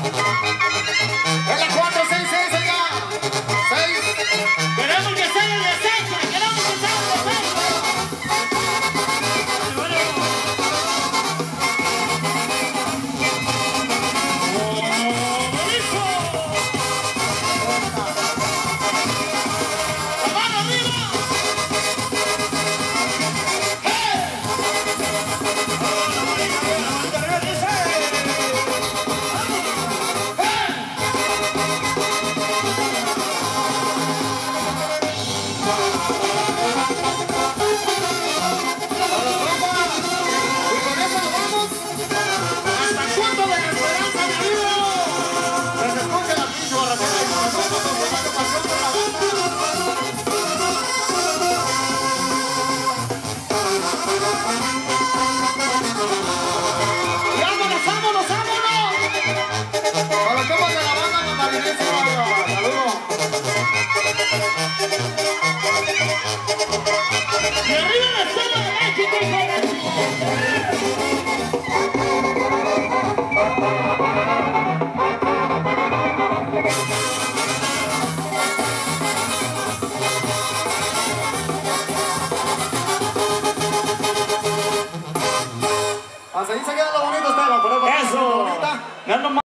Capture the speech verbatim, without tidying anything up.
Es la cuatro seis seis allá. seis. Queremos que sea el desastre, queremos que sea el desastre. ¡La mano arriba! ¡Y arriba la Estado de México, hijo de su... Hasta ahí se queda lo bonito, Esteban. Por eso. Eso. No es lo más